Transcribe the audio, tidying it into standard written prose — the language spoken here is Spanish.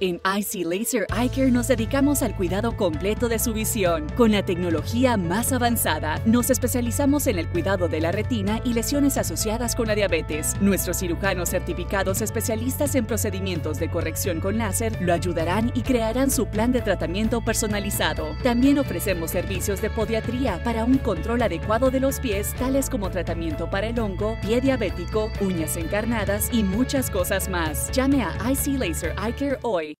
En IC Laser Eye Care nos dedicamos al cuidado completo de su visión. Con la tecnología más avanzada, nos especializamos en el cuidado de la retina y lesiones asociadas con la diabetes. Nuestros cirujanos certificados especialistas en procedimientos de corrección con láser lo ayudarán y crearán su plan de tratamiento personalizado. También ofrecemos servicios de podiatría para un control adecuado de los pies, tales como tratamiento para el hongo, pie diabético, uñas encarnadas y muchas cosas más. Llame a IC Laser Eye Care hoy.